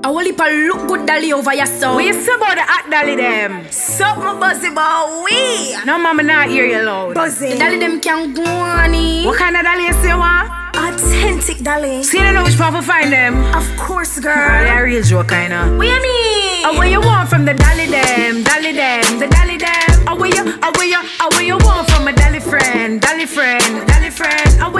I will leap a look good Dolly over your son. What you say about the hot Dolly Dem? Something buzzy about we. No, mama, not hear you loud. Buzzy. The Dolly Dem can go on. What kind of Dolly you say, what? Authentic Dolly. See, you know which part to find them? Of course, girl. They're real joke, kind of. What you mean? What you want from the Dolly Dem? Dolly Dem, the Dolly Dem. What you want from a Dolly friend? Dolly friend, Dolly friend. What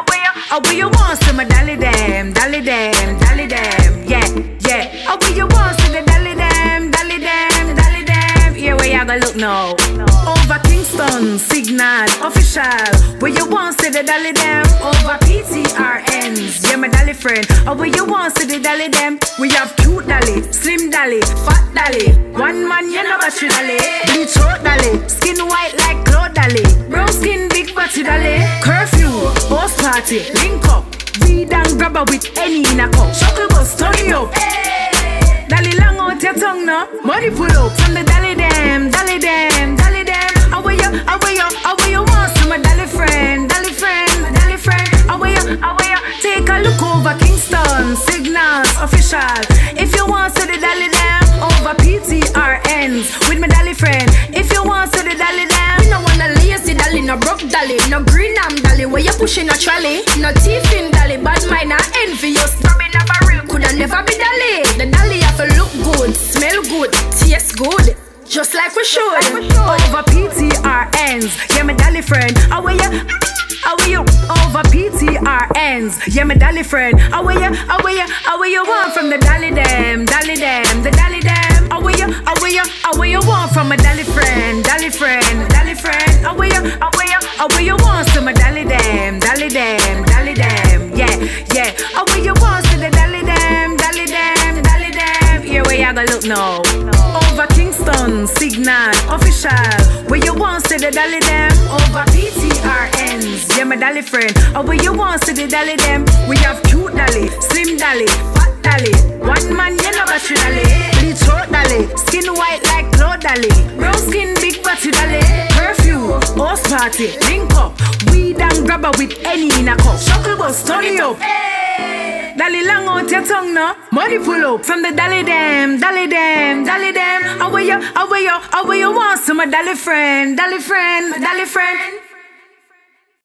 you want from a Dolly Dem? Dolly Dem, Dolly Dem. Yeah, yeah. What you want from the Dolly Dem? Dolly Dem, Dolly Dem. Yeah, where you gonna look now? Over Kingston, Signal, official. Where you want to the Dolly Dem? Over PTR ends. Yeah, my Dolly friend. Where you want to the Dolly Dem? We have cute Dolly, slim Dolly, fat Dolly. One man, you know battery Dolly. Bleach out Dolly, skin white like cloud Dolly. Brown skin, big battery Dolly. Curfew, house party, link up. Weed and grabber with any in a cup. Chuckle bus, turn it up. Dolly long out your tongue now. Money pull up from the Dolly Dem, Dolly Dem, Dolly Dem. Where you want some a Dolly friend, Dolly friend, Dolly friend. Where you take a look over Kingston, Signals, official. If you want to the Dolly Dem, over PTR ends with my Dolly friend. If you want to the Dolly Dem, we no wanna lazy Dolly, no broke Dolly, no green arm Dolly. Where you pushing a trolley, no teeth in Dolly, bad mind not envious. Probably never real, coulda never be Dolly. The Dolly have to look good, smell good, taste good. Just like we should. Over PTR ends. Yeah, my Dolly friend. Where you over PTR ends. Yeah, my Dolly friend. Where you want from the Dolly Dem? Dolly Dem, the Dolly Dem. Where you want from a Dolly friend? Dolly friend, Dolly friend. Where you want from a Dolly Dem? Dolly Dem, Dolly Dem. Yeah, yeah. Where you want to the Dolly Dem? Dolly Dem, Dolly Dem. Yeah, where you gonna look now? Over Kingston, Signal, official. Where you want to the Dolly Dem? Over PTR ends. Yeah, my Dolly friend. Where you want to the Dolly Dem? We have cute Dolly, slim Dolly, fat Dolly. One man, you know battery Dolly. Bleach out Dolly, skin white like cloud Dolly. Brown skin, big battery Dolly. Curfew, house party, link up. Weed and grabber with any in a cup. Chuckle bus, turn it up. Dolly long out your tongue now. Money pull up from the Dolly Dem, Dolly Dem, Dolly Dem. Where you want some a Dolly friend, Dolly friend, Dolly friend.